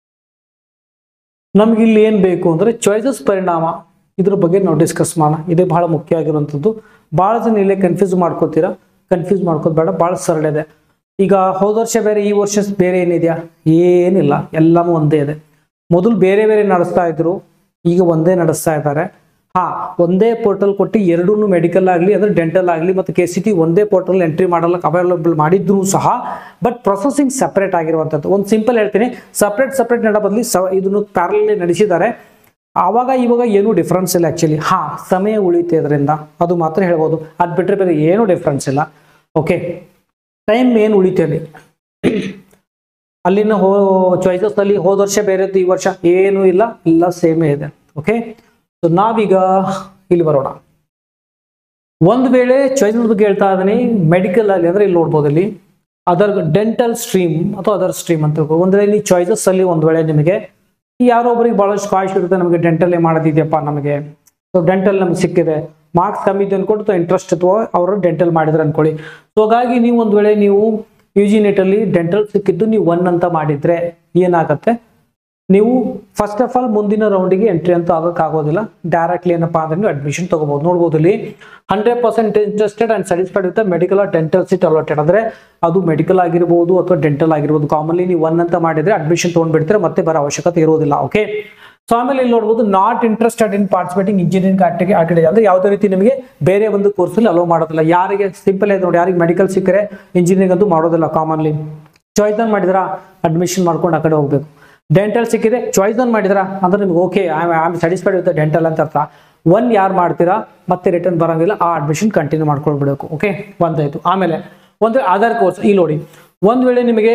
ನಮ್ಗೆ ಇಲ್ಲಿ ಏನು ಬೇಕು ಅಂದರೆ ಚಾಯ್ಸಸ್ ಪರಿಣಾಮ, ಇದ್ರ ಬಗ್ಗೆ ನಾವು ಡಿಸ್ಕಸ್ ಮಾಡೋಣ. ಇದೇ ಬಹಳ ಮುಖ್ಯ ಆಗಿರುವಂಥದ್ದು. ಭಾಳ ಜನ ಇಲ್ಲೇ ಕನ್ಫ್ಯೂಸ್ ಮಾಡ್ಕೋತೀರಾ. ಕನ್ಫ್ಯೂಸ್ ಮಾಡ್ಕೋದು ಬೇಡ, ಭಾಳ ಸರಳ ಇದೆ. ಈಗ ಹೋದ ವರ್ಷ ಬೇರೆ ಈ ವರ್ಷ ಬೇರೆ ಏನಿದೆಯಾ? ಏನಿಲ್ಲ, ಎಲ್ಲನೂ ಒಂದೇ ಇದೆ. ಮೊದಲು ಬೇರೆ ಬೇರೆ ನಡೆಸ್ತಾ ಇದ್ರು, ಈಗ ಒಂದೇ ನಡೆಸ್ತಾ ಇದ್ದಾರೆ. ಒಂದೇ ಪೋರ್ಟಲ್ ಕೊಟ್ಟು ಎರಡೂ ಮೆಡಿಕಲ್ ಆಗಲಿ ಅಂದ್ರೆ ಡೆಂಟಲ್ ಆಗಲಿ ಮತ್ತು KCT ಒಂದೇ ಪೋರ್ಟಲ್ ಎಂಟ್ರಿ ಮಾಡಲಿಕ್ಕೆ ಅವೈಲಬಲ್ ಮಾಡಿದ್ರು ಸಹ, ಬಟ್ ಪ್ರೊಸೆಸಿಂಗ್ ಸಪ್ರೇಟ್ ಆಗಿರುವಂಥದ್ದು. ಒಂದು ಸಿಂಪಲ್ ಹೇಳ್ತೀನಿ, ಸಪ್ರೇಟ್ ನಡ ಬದಲಿ ಇದನ್ನು ಪ್ಯಾರಲಲ್ಲಿ ನಡೆಸಿದ್ದಾರೆ. ಆವಾಗ ಇವಾಗ ಏನೂ ಡಿಫ್ರೆನ್ಸ್ ಇಲ್ಲ ಆ್ಯಕ್ಚುಲಿ. ಸಮಯ ಉಳಿತೆ ಇದರಿಂದ, ಅದು ಮಾತ್ರ ಹೇಳ್ಬೋದು. ಅದು ಬಿಟ್ಟರೆ ಬೇರೆ ಏನೂ ಡಿಫ್ರೆನ್ಸ್ ಇಲ್ಲ. ಓಕೆ, ಟೈಮ್ ಏನು ಉಳಿತೇನೆ ಅಲ್ಲಿನ ಚಾಯ್ಸಸ್ ಅಲ್ಲಿ ಹೋದ ವರ್ಷ ಬೇರೆ ಈ ವರ್ಷ ಏನೂ ಇಲ್ಲ, ಎಲ್ಲ ಸೇಮೇ ಇದೆ. ಓಕೆ, ಸೊ ನಾವೀಗ ಇಲ್ಲಿ ಬರೋಣ. ಒಂದು ವೇಳೆ ಚಾಯ್ಸಸ್ ಬಗ್ಗೆ ಹೇಳ್ತಾ ಇದ್ದೀನಿ, ಮೆಡಿಕಲ್ ಅಲ್ಲಿ ಅಂದ್ರೆ ಇಲ್ಲಿ ನೋಡ್ಬೋದು, ಇಲ್ಲಿ ಅದರ್ ಡೆಂಟಲ್ ಸ್ಟ್ರೀಮ್ ಅಥವಾ ಅದರ್ ಸ್ಟ್ರೀಮ್ ಅಂತ ಒಂದು ವೇಳೆ ಈ ಚಾಯ್ಸಸ್ ಅಲ್ಲಿ ಒಂದು ವೇಳೆ ನಿಮಗೆ ಯಾರೊಬ್ಬರಿಗೆ ಬಹಳಷ್ಟು ಕಾಯ್ಸ್ ಇರುತ್ತೆ, ನಮಗೆ ಡೆಂಟಲ್ಲೇ ಮಾಡೋದಿದೆಯಪ್ಪ, ನಮಗೆ ಸೊ ಡೆಂಟಲ್ ನಮ್ಗೆ ಸಿಕ್ಕಿದೆ, ಮಾರ್ಕ್ಸ್ ಕಮ್ಮಿ ಇದ್ದು ಅನ್ಕೊಂಡು ಇಂಟ್ರೆಸ್ಟ್ ಅಥವಾ ಅವರು ಡೆಂಟಲ್ ಮಾಡಿದ್ರು ಅನ್ಕೊಳ್ಳಿ. ಸೊ ಹಾಗಾಗಿ ನೀವು ಒಂದು ವೇಳೆ ನೀವು ಯು ಜಿ ನೆಟಲ್ಲಿ ಡೆಂಟಲ್ ಸಿಕ್ಕಿದ್ದು ನೀವು 1 ಅಂತ ಮಾಡಿದ್ರೆ ಏನಾಗುತ್ತೆ, ನೀವು ಫಸ್ಟ್ ಆಫ್ ಆಲ್ ಮುಂದಿನ ರೌಂಡಿಗೆ ಎಂಟ್ರಿ ಅಂತ ಆಗೋಕ್ಕಾಗೋದಿಲ್ಲ. ಡೈರೆಕ್ಟ್ಲಿ ಏನಪ್ಪಾ ಅಂದ್ರೆ ನೀವು ಅಡ್ಮಿಷನ್ ತಗೋಬಹುದು. ನೋಡ್ಬೋದು ಇಲ್ಲಿ 100% interested and satisfied with medical or dental seat allotted, ಅಂದ್ರೆ ಅದು ಮೆಡಿಕಲ್ ಆಗಿರ್ಬೋದು ಅಥವಾ ಡೆಂಟಲ್ ಆಗಿರ್ಬೋದು. ಕಾಮನ್ಲಿ ನೀವು 1 ಅಂತ ಮಾಡಿದ್ರೆ ಅಡ್ಮಿಷನ್ ತೊಗೊಂಡ್ಬಿಡ್ತಾರೆ, ಮತ್ತೆ ಬರೋ ಅವಶ್ಯಕತೆ ಇರೋದಿಲ್ಲ. ಓಕೆ, ಸೊ ಆಮೇಲೆ ಇಲ್ಲಿ ನೋಡ್ಬೋದು not interested in participating engineering activity, ಅಂದ್ರೆ ಯಾವುದೇ ರೀತಿ ನಿಮಗೆ ಬೇರೆ ಒಂದು ಕೋರ್ಸಲ್ಲಿ ಅಲೋ ಮಾಡೋದಿಲ್ಲ. ಯಾರಿಗೆ ಸಿಂಪಲ್ ಇದೆ ನೋಡಿ, ಯಾರಿಗೆ ಮೆಡಿಕಲ್ ಸಿಕ್ಕರೆ ಇಂಜಿನಿಯರಿಂಗ್ ಅಂತೂ ಮಾಡೋದಿಲ್ಲ. ಕಾಮನ್ಲಿ ಚಾಯ್ಸ್ ಅನ್ನು ಮಾಡಿದ್ರ ಅಡ್ಮಿಷನ್ ಮಾಡ್ಕೊಂಡು ಆ ಕಡೆ ಹೋಗ್ಬೇಕು. ಡೆಂಟಲ್ ಸಿಕ್ಕಿದೆ ಚಾಯ್ಸ್ ಅನ್ನು ಮಾಡಿದ್ರ ಅಂದ್ರೆ ನಿಮ್ಗೆ okay I am satisfied with dental ಅಂತ ಅರ್ಥ. 1 ಯಾರು ಮಾಡ್ತೀರಾ ಮತ್ತೆ ರಿಟರ್ನ್ ಬರೋಂಗಿಲ್ಲ, ಆ ಅಡ್ಮಿಷನ್ ಕಂಟಿನ್ಯೂ ಮಾಡ್ಕೊಳ್ಬಿಡಬೇಕು. ಓಕೆ, ಒಂದಾಯ್ತು. ಆಮೇಲೆ ಒಂದು ಅದರ್ ಕೋರ್ಸ್ ಇಲ್ಲಿ ನೋಡಿ, ಒಂದ್ ವೇಳೆ ನಿಮಗೆ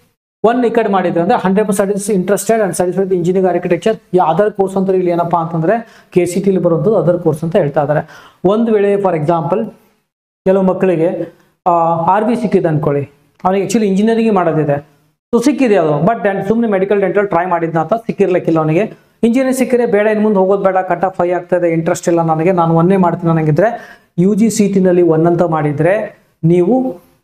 1 ಈ ಕಡೆ ಮಾಡಿದ್ರೆ ಅಂದ್ರೆ 100% interested and satisfied engineering architecture other course ಅಂತ ಇಲ್ಲಿ ಏನಪ್ಪಾ ಅಂತಂದ್ರೆ KCT ಇಲ್ಲಿ ಬರುವಂಥದ್ದು ಅದರ್ ಕೋರ್ಸ್ ಅಂತ ಹೇಳ್ತಾ ಇದ್ದಾರೆ. ಒಂದು ವೇಳೆ ಫಾರ್ ಎಕ್ಸಾಂಪಲ್ ಕೆಲವು ಮಕ್ಕಳಿಗೆ RV ಸಿಕ್ಕಿದೆ ಅನ್ಕೊಳ್ಳಿ, ಅವನಿಗೆ ಆಕ್ಚುಲಿ ಇಂಜಿನಿಯರಿಂಗ್ ಮಾಡೋದಿದೆ, ಸೊ ಸಿಕ್ಕಿದೆ ಅದು, ಬಟ್ ಸುಮ್ಮನೆ ಮೆಡಿಕಲ್ ಡೆಂಟಲ್ ಟ್ರೈ ಮಾಡಿದ್ನ ಅಂತ ಸಿಕ್ಕಿರ್ಲಿಕ್ಕಿಲ್ಲ ಅವನಿಗೆ. ಇಂಜಿನಿಯರಿಂಗ್ ಸಿಕ್ಕರೆ ಬೇಡ, ಇನ್ನು ಮುಂದೆ ಹೋಗೋದು ಬೇಡ, ಕಟ್ ಆಫ್ 5 ಆಗ್ತದೆ, ಇಂಟ್ರೆಸ್ಟ್ ಇಲ್ಲ ನನಗೆ, ನಾನು 1 ಮಾಡ್ತೀನಿ ನನಗಿದ್ರೆ UGCT ನಲ್ಲಿ 1 ಅಂತ ಮಾಡಿದ್ರೆ ನೀವು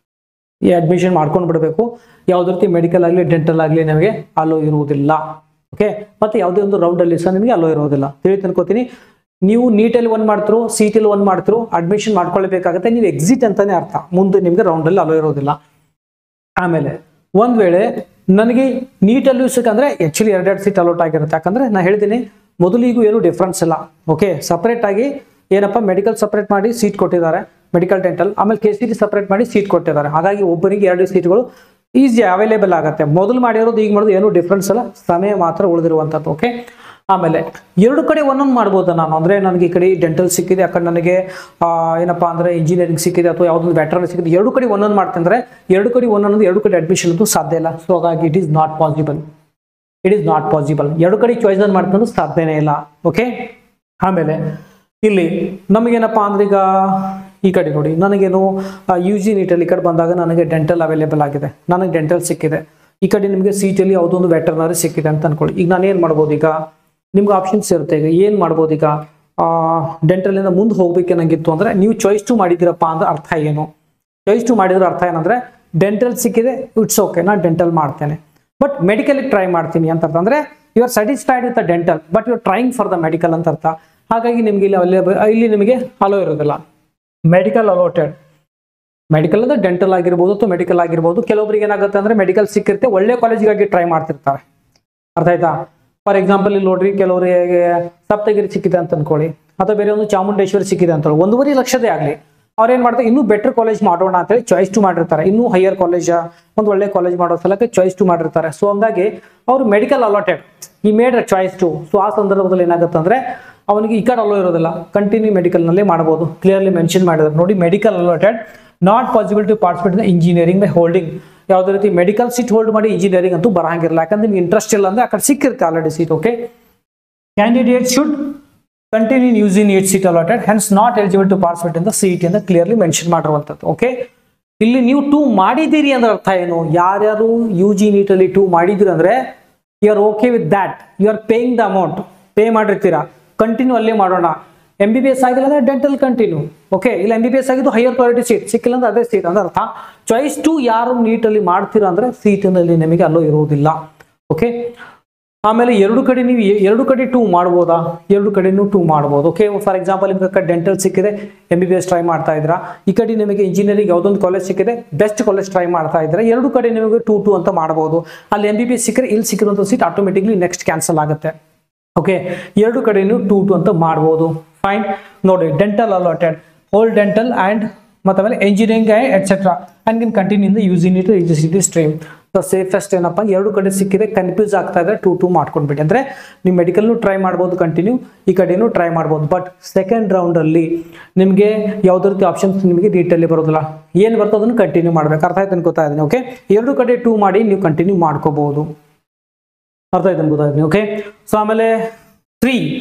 ಈ ಅಡ್ಮಿಷನ್ ಮಾಡ್ಕೊಂಡು ಬಿಡಬೇಕು. ಯಾವುದೇ ರೀತಿ ಮೆಡಿಕಲ್ ಆಗಲಿ ಡೆಂಟಲ್ ಆಗಲಿ ನಿಮಗೆ ಅಲೋ ಇರುವುದಿಲ್ಲ. ಓಕೆ, ಮತ್ತೆ ಯಾವುದೇ ಒಂದು ರೌಂಡಲ್ಲಿ ಸಹ ನಿಮಗೆ ಅಲೋ ಇರೋದಿಲ್ಲ. ತಿಳಿದು ಅನ್ಕೋತೀನಿ. ನೀವು ನೀಟಲ್ಲಿ 1 ಮಾಡ್ತಿರೋ, CET-ಲಿ 1 ಮಾಡ್ತಿರೋ, ಅಡ್ಮಿಷನ್ ಮಾಡ್ಕೊಳ್ಬೇಕಾಗುತ್ತೆ. ನೀವು ಎಕ್ಸಿಟ್ ಅಂತಾನೆ ಅರ್ಥ, ಮುಂದೆ ನಿಮಗೆ ರೌಂಡಲ್ಲಿ ಅಲೋ ಇರೋದಿಲ್ಲ. ಆಮೇಲೆ ಒಂದ್ ವೇಳೆ ನನಗೆ ನೀಟಲ್ಲಿ ಸಿಕ್ಕಂದ್ರೆ ಆಕ್ಚುಲಿ 2 ಸೀಟ್ ಅಲೋಟ್ ಆಗಿರುತ್ತೆ. ಯಾಕಂದ್ರೆ ನಾನು ಹೇಳ್ತೀನಿ ಮೊದಲಿಗೂ ಏನು ಡಿಫ್ರೆನ್ಸ್ ಇಲ್ಲ. ಓಕೆ, ಸಪರೇಟ್ ಆಗಿ ಏನಪ್ಪ ಮೆಡಿಕಲ್ ಸಪರೇಟ್ ಮಾಡಿ ಸೀಟ್ ಕೊಟ್ಟಿದ್ದಾರೆ, ಮೆಡಿಕಲ್ ಡೆಂಟಲ್, ಆಮೇಲೆ KCT ಸಪರೇಟ್ ಮಾಡಿ ಸೀಟ್ ಕೊಟ್ಟಿದ್ದಾರೆ. ಹಾಗಾಗಿ ಒಬ್ಬರಿಗೆ 2 ಸೀಟ್ಗಳು ಈಸಿ ಅವೈಲೇಬಲ್ ಆಗುತ್ತೆ. ಮೊದಲು ಮಾಡಿರೋದು ಈಗ ಮಾಡೋದು ಏನು ಡಿಫ್ರೆನ್ಸ್ ಅಲ್ಲ, ಸಮಯ ಮಾತ್ರ ಉಳಿದಿರುವಂಥದ್ದು. ಓಕೆ, ಆಮೇಲೆ 2 ಕಡೆ ಒಂದೊಂದು ಮಾಡ್ಬೋದು ನಾನು. ಅಂದ್ರೆ ನನಗೆ ಈ ಕಡೆ ಡೆಂಟಲ್ ಸಿಕ್ಕಿದೆ, ಆ ಕಡೆ ನನಗೆ ಏನಪ್ಪಾ ಅಂದ್ರೆ ಇಂಜಿನಿಯರಿಂಗ್ ಸಿಕ್ಕಿದೆ ಅಥವಾ ಯಾವುದೊಂದು ವೆಟರ್ನರಿ ಸಿಕ್ಕಿದೆ, 2 ಕಡೆ ಒಂದೊಂದು ಮಾಡ್ತಂದ್ರೆ 2 ಕಡೆ ಒಂದೊಂದು 2 ಕಡೆ ಅಡ್ಮಿಷನ್ ಅಂತೂ ಸಾಧ್ಯ ಇಲ್ಲ. ಸೊ ಹಾಗಾಗಿ ಇಟ್ ಈಸ್ ನಾಟ್ ಪಾಸಿಬಲ್. 2 ಕಡೆ ಚಾಯ್ಸ್ ಅನ್ನು ಮಾಡ್ಕೊಂಡು ಸಾಧ್ಯನೇ ಇಲ್ಲ. ಓಕೆ, ಆಮೇಲೆ ಇಲ್ಲಿ ನಮಗೇನಪ್ಪಾ ಅಂದ್ರೆ ಈಗ ಈ ಕಡೆ ನೋಡಿ, ನನಗೇನು UG ನೀಟಲ್ಲಿ ಈ ಕಡೆ ಬಂದಾಗ ನನಗೆ ಡೆಂಟಲ್ ಅವೈಲೇಬಲ್ ಆಗಿದೆ, ನನಗೆ ಡೆಂಟಲ್ ಸಿಕ್ಕಿದೆ. ಈ ಕಡೆ ನಿಮಗೆ CET-ಯಲ್ಲಿ ಯಾವುದೊಂದು ವೆಟರ್ನರಿ ಸಿಕ್ಕಿದೆ ಅಂತ ಅನ್ಕೊಳ್ಳಿ. ಈಗ ನಾನು ಏನು ಮಾಡ್ಬೋದು, ಈಗ ನಿಮ್ಗೆ ಆಪ್ಷನ್ಸ್ ಇರುತ್ತೆ. ಈಗ ಏನು ಮಾಡ್ಬೋದು, ಈಗ ಡೆಂಟಲಿಂದ ಮುಂದೆ ಹೋಗ್ಬೇಕೇನಾಗಿತ್ತು ಅಂದ್ರೆ ನೀವು ಚಾಯ್ಸ್ 2 ಮಾಡಿದಿರಪ್ಪ ಅಂದ್ರೆ ಅರ್ಥ ಏನು, ಚಾಯ್ಸ್ 2 ಮಾಡಿದ್ರೆ ಅರ್ಥ ಏನಂದ್ರೆ ಡೆಂಟಲ್ ಸಿಕ್ಕಿದೆ, ಇಟ್ಸ್ ಓಕೆ, ನಾನು ಡೆಂಟಲ್ ಮಾಡ್ತೇನೆ, ಬಟ್ ಮೆಡಿಕಲ್ ಟ್ರೈ ಮಾಡ್ತೀನಿ ಅಂತ ಅರ್ಥ. ಅಂದ್ರೆ you are satisfied with the dental but you are trying for the medical ಅಂತ ಅರ್ಥ. ಹಾಗಾಗಿ ನಿಮ್ಗೆ ಇಲ್ಲಿ ನಿಮಗೆ ಅಲೋ ಇರೋದಿಲ್ಲ. ಮೆಡಿಕಲ್ ಅಲೋಟೆಡ್, ಮೆಡಿಕಲ್ ಅಂದ್ರೆ ಡೆಂಟಲ್ ಆಗಿರ್ಬೋದು ಅಥವಾ ಮೆಡಿಕಲ್ ಆಗಿರ್ಬೋದು. ಕೆಲವೊಬ್ರಿಗೆ ಏನಾಗುತ್ತೆ ಅಂದ್ರೆ ಮೆಡಿಕಲ್ ಸಿಕ್ಕಿರುತ್ತೆ, ಒಳ್ಳೆ ಕಾಲೇಜಿಗಾಗಿ ಟ್ರೈ ಮಾಡ್ತಿರ್ತಾರೆ. ಅರ್ಥ ಆಯ್ತಾ? ಫಾರ್ ಎಕ್ಸಾಂಪಲ್ ಇಲ್ಲಿ ನೋಡ್ರಿ, ಕೆಲವರಿಗೆ ಸಪ್ತಗಿರಿ ಸಿಕ್ಕಿದೆ ಅಂತ ಅನ್ಕೊಳ್ಳಿ, ಅಥವಾ ಬೇರೆ ಒಂದು ಚಾಮುಂಡೇಶ್ವರಿ ಸಿಕ್ಕಿದೆ ಅಂತ ಹೇಳಿ 1.5 ಲಕ್ಷದೇ ಆಗಲಿ, ಅವ್ರು ಏನ್ ಮಾಡ್ತಾರೆ, ಇನ್ನೂ ಬೆಟರ್ ಕಾಲೇಜ್ ಮಾಡೋಣ ಅಂತೇಳಿ ಚಾಯ್ಸ್ 2 ಮಾಡಿರ್ತಾರೆ. ಇನ್ನೂ ಹೈಯರ್ ಕಾಲೇಜ್, ಒಂದು ಒಳ್ಳೆ ಕಾಲೇಜ್ ಮಾಡೋ ಸಲಕ್ಕೆ ಚಾಯ್ಸ್ 2 ಮಾಡಿರ್ತಾರೆ. ಸೊ ಹಂಗಾಗಿ ಅವರು ಮೆಡಿಕಲ್ ಅಲಾಟೆಡ್ ಈ ಮೇಡ್ ಚಾಯ್ಸ್ 2. ಸೊ ಆ ಸಂದರ್ಭದಲ್ಲಿ ಏನಾಗುತ್ತೆ ಅಂದ್ರೆ ಅವನಿಗೆ ಈ ಕಡೆ ಅಲೋ ಇರೋದಿಲ್ಲ, ಕಂಟಿನ್ಯೂ ಮೆಡಿಕಲ್ ನಲ್ಲೇ ಮಾಡಬಹುದು. ಕ್ಲಿಯರ್ಲಿ ಮೆನ್ಷನ್ ಮಾಡಿದ್ರು ನೋಡಿ, medical allotted, not possible to participate in engineering by holding. ಯಾವುದೇ ರೀತಿ ಮೆಡಿಕಲ್ ಸೀಟ್ ಹೋಲ್ಡ್ ಮಾಡಿ ಇಂಜಿನಿಯರಿಂಗ್ ಅಂತೂ ಬರಂಗಿಲ್ಲ, ಯಾಕಂದ್ರೆ ನಿಮ್ಗೆ ಇಂಟ್ರೆಸ್ಟ್ ಇಲ್ಲ ಅಂದ್ರೆ ಆ ಕಡೆ ಸಿಕ್ಕಿರುತ್ತೆ already seat. Okay, candidate should continue using NEET seat allotted, hence not eligible to participate in the CET ಅಂತ ಕ್ಲಿಯರ್ಲಿ ಮೆನ್ಷನ್ ಮಾಡಿರುವಂಥದ್ದು. ಓಕೆ, ಇಲ್ಲಿ ನೀವು 2 ಮಾಡಿದ್ದೀರಿ ಅಂದ್ರೆ ಅರ್ಥ ಏನು, ಯಾರ್ಯಾರು UG ನೀಟಲ್ಲಿ 2 ಮಾಡಿದ್ರಿ ಅಂದ್ರೆ you are okay with that, you are paying the amount, pay ಮಾಡಿರ್ತೀರಾ, ಕಂಟಿನ್ಯೂ ಅಲ್ಲೇ ಮಾಡೋಣ. MBBS ಆಗಿಲ್ಲ ಅಂದ್ರೆ ಡೆಂಟಲ್ ಕಂಟಿನ್ಯೂ. ಓಕೆ, ಇಲ್ಲ MBBS ಆಗಿದ್ದು ಹೈಯರ್ ಕ್ವಾಲಿಟಿ ಸೀಟ್, ಸಿಕ್ಕಿಲ್ಲ ಅಂದ್ರೆ ಅದೇ ಸೀಟ್ ಅಂದ್ರೆ ಅರ್ಥ. ಚಾಯ್ಸ್ 2 ಯಾರು ನೀಟಲ್ಲಿ ಮಾಡ್ತೀರಾ ಅಂದ್ರೆ CET-ನಲ್ಲಿ ನಿಮಗೆ ಅಲ್ಲೋ ಇರುವುದಿಲ್ಲ. ಓಕೆ, ಆಮೇಲೆ 2 ಕಡೆ ನೀವು 2 ಕಡೆ 2 ಮಾಡ್ಬೋದಾ, 2 ಕಡೆನೂ 2 ಮಾಡ್ಬೋದು. ಓಕೆ, ಫಾರ್ ಎಕ್ಸಾಂಪಲ್ ನಿಮ್ಗೆ ಡೆಂಟಲ್ ಸಿಕ್ಕಿದೆ, MBBS ಟ್ರೈ ಮಾಡ್ತಾ ಇದ್ದೀರಾ, ಈ ಕಡೆ ನಿಮಗೆ ಇಂಜಿನಿಯರಿಂಗ್ ಯಾವುದೊಂದು ಕಾಲೇಜ್ ಸಿಕ್ಕಿದೆ, ಬೆಸ್ಟ್ ಕಾಲೇಜ್ ಟ್ರೈ ಮಾಡ್ತಾ ಇದ್ದೀರಾ, 2 ಕಡೆ ನಿಮಗೆ 2 ಅಂತ ಮಾಡ್ಬೋದು. ಅಲ್ಲಿ MBBS ಸಿಕ್ಕರೆ ಇಲ್ಲಿ ಸಿಕ್ಕಿರುವಂಥ ಸೀಟ್ ಆಟೋಮೆಟಿಕ್ಲಿ ನೆಕ್ಸ್ಟ್ ಕ್ಯಾನ್ಸಲ್ ಆಗುತ್ತೆ. ಓಕೆ, 2 ಕಡೆನೂ 2 ಅಂತ ಮಾಡ್ಬೋದು. ಫೈನ್, ನೋಡಿ, dental allotted, whole dental and ಮತ್ತೆ ಆಮೇಲೆ engineering etcetera and can continue in the using it UGCT stream. The safest ಏನಪ್ಪ, 2 ಕಡೆ ಸಿಕ್ಕಿದೆ, ಕನ್ಫ್ಯೂಸ್ ಆಗ್ತಾ ಇದ್ರೆ 2 ಮಾಡ್ಕೊಂಡ್ಬಿಡಿ. ಅಂದ್ರೆ ನೀವು ಮೆಡಿಕಲ್ನು ಟ್ರೈ ಮಾಡ್ಬೋದು ಕಂಟಿನ್ಯೂ, ಈ ಕಡೆನೂ ಟ್ರೈ ಮಾಡ್ಬೋದು. ಬಟ್ ಸೆಕೆಂಡ್ ರೌಂಡ್ ಅಲ್ಲಿ ನಿಮಗೆ ಯಾವುದೇ ರೀತಿ ಆಪ್ಷನ್ಸ್ ನಿಮಗೆ ನೀಟಲ್ಲಿ ಬರೋದಿಲ್ಲ, ಏನು ಬರ್ತೋ ಅದನ್ನು ಕಂಟಿನ್ಯೂ ಮಾಡ್ಬೇಕು. ಅರ್ಥ ಆಯ್ತು ಅನ್ಕೋತಾ ಇದ್ದೀನಿ. ಓಕೆ, 2 ಕಡೆ 2 ಮಾಡಿ ನೀವು ಕಂಟಿನ್ಯೂ ಮಾಡ್ಕೋಬಹುದು. ಅರ್ಥ ಆಯ್ತು ಅನ್ಕೋತಾ ಇದ್ದೀನಿ. ಓಕೆ, ಸೊ ಆಮೇಲೆ 3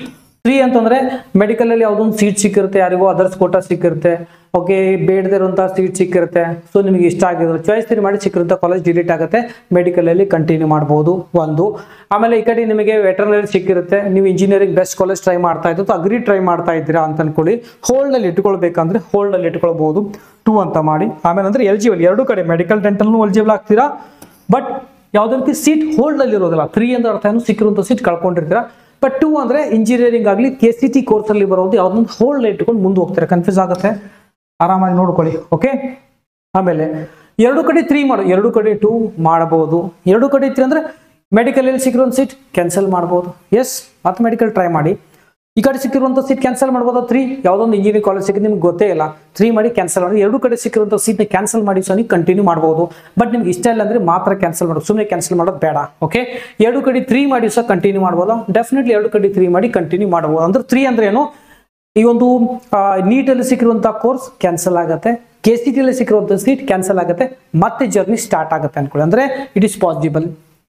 3 ಅಂತಂದ್ರೆ ಮೆಡಿಕಲ್ ಅಲ್ಲಿ ಯಾವ್ದೊಂದು ಸೀಟ್ ಸಿಕ್ಕಿರುತ್ತೆ, ಯಾರಿಗೋ ಅದರ್ಸ್ ಕೋಟಾ ಸಿಕ್ಕಿರುತ್ತೆ, ಓಕೆ, ಬೇಡದೇ ಇರುವಂತಹ ಸೀಟ್ ಸಿಕ್ಕಿರುತ್ತೆ, ಸೊ ನಿಮಗೆ ಇಷ್ಟ ಆಗಿರೋದು ಚಾಯ್ಸ್ 3 ಮಾಡಿ ಸಿಕ್ಕಿರುವಂತ ಕಾಲೇಜ್ ಡಿಲೀಟ್ ಆಗುತ್ತೆ, ಮೆಡಿಕಲ್ ಅಲ್ಲಿ ಕಂಟಿನ್ಯೂ ಮಾಡಬಹುದು ಒಂದು. ಆಮೇಲೆ ಈ ಕಡೆ ನಿಮಗೆ ವೆಟರ್ನರಿ ಸಿಕ್ಕಿರುತ್ತೆ, ನೀವು ಇಂಜಿನಿಯರಿಂಗ್ ಬೆಸ್ಟ್ ಕಾಲೇಜ್ ಟ್ರೈ ಮಾಡ್ತಾ ಇದ್ದು ಅಗ್ರಿ ಟ್ರೈ ಮಾಡ್ತಾ ಇದ್ದೀರಾ ಅಂತ ಅನ್ಕೊಳ್ಳಿ, ಹೋಲ್ಡ್ ಅಲ್ಲಿ ಇಟ್ಕೊಳ್ಬೇಕಂದ್ರೆ ಹೋಲ್ಡ್ ಅಲ್ಲಿ ಇಟ್ಕೊಳ್ಬಹುದು 2 ಅಂತ ಮಾಡಿ. ಆಮೇಲೆ ಅಂದ್ರೆ ಎಲಿಜಿಬಲ್ ಎರಡು ಕಡೆ ಮೆಡಿಕಲ್ ಡೆಂಟಲ್ನು ಎಲಿಜಿಬಲ್ ಆಗ್ತೀರಾ, ಬಟ್ ಯಾವುದೇ ರೀತಿ ಸೀಟ್ ಹೋಲ್ಡ್ ಅಲ್ಲಿ ಇರೋದಿಲ್ಲ. 3 ಅಂದ್ರೆ ಅರ್ಥ ಏನು, ಸಿಕ್ಕಿರುವಂತ ಸೀಟ್ ಕಳ್ಕೊಂಡಿರ್ತೀರಾ. ಬಟ್ 2 ಅಂದ್ರೆ ಇಂಜಿನಿಯರಿಂಗ್ ಆಗಲಿ KCT ಕೋರ್ಸ್ ಅಲ್ಲಿ ಬರೋದು ಯಾವ್ದೊಂದು ಹೋಲ್ಡ್ ಇಟ್ಕೊಂಡು ಮುಂದೆ ಹೋಗ್ತಾರೆ, ಕನ್ಫ್ಯೂಸ್ ಆಗುತ್ತೆ, ಆರಾಮಾಗಿ ನೋಡ್ಕೊಳ್ಳಿ. ಓಕೆ, ಆಮೇಲೆ ಎರಡು ಕಡೆ 3 ಮಾಡು, ಎರಡು ಕಡೆ 2 ಮಾಡಬಹುದು. ಎರಡು ಕಡೆ 3 ಅಂದ್ರೆ ಮೆಡಿಕಲ್ ಅಲ್ಲಿ ಸಿಕ್ಕಿರೋ ಸೀಟ್ ಕ್ಯಾನ್ಸಲ್ ಮಾಡಬಹುದು. ಎಸ್, ಮತ್ತೆ ಮೆಡಿಕಲ್ ಟ್ರೈ ಮಾಡಿ. ಈ ಕಡೆ ಸಿಕ್ಕಿರುವಂತ ಸೀಟ್ ಕ್ಯಾನ್ಸಲ್ ಮಾಡಬಹುದು. 3 ಯಾವ್ದೊಂದು ಇಂಜಿನಿಯರಿಂಗ್ ಕಾಲೇಜ್ ಸಿಕ್ಕಿದ್ರೆ ನಿಮ್ಗೆ ಗೊತ್ತೇ ಇಲ್ಲ, 3 ಮಾಡಿ ಕ್ಯಾನ್ಸಲ್ ಮಾಡಿ. ಎರಡು ಕಡೆ ಸಿಕ್ಕಿರುವಂತ ಸೀಟ್ ಕ್ಯಾನ್ಸಲ್ ಮಾಡಿ ಸೊ ನೀವು ಕಂಟಿನ್ಯೂ ಮಾಡಬಹುದು. ಬಟ್ ನಿಮ್ಗೆ ಇಷ್ಟ ಇಲ್ಲ ಅಂದ್ರೆ ಮಾತ್ರ ಕ್ಯಾನ್ಸಲ್ ಮಾಡೋದು, ಸುಮ್ಮನೆ ಕ್ಯಾನ್ಸಲ್ ಮಾಡೋದು ಬೇಡ. ಓಕೆ, ಎರಡು ಕಡೆ 3 ಮಾಡಿ ಸಹ ಕಂಟಿನ್ಯೂ ಮಾಡಬಹುದು. ಡೆಫಿನೆಟ್ಲಿ ಎರಡು ಕಡೆ 3 ಮಾಡಿ ಕಂಟಿನ್ಯೂ ಮಾಡಬಹುದು. ಅಂದ್ರೆ 3 ಅಂದ್ರೆ ಏನು, ಈ ಒಂದು ನೀಟ್ ಅಲ್ಲಿ ಸಿಕ್ಕಿರುವಂತಹ ಕೋರ್ಸ್ ಕ್ಯಾನ್ಸಲ್ ಆಗುತ್ತೆ, KCT ಅಲ್ಲಿ ಸಿಕ್ಕಿರುವಂತಹ ಸೀಟ್ ಕ್ಯಾನ್ಸಲ್ ಆಗುತ್ತೆ, ಮತ್ತೆ ಜರ್ನಿ ಸ್ಟಾರ್ಟ್ ಆಗುತ್ತೆ ಅನ್ಕೊಳ್ಳಿ. ಅಂದ್ರೆ ಇಟ್ ಇಸ್ ಪಾಸಿಬಲ್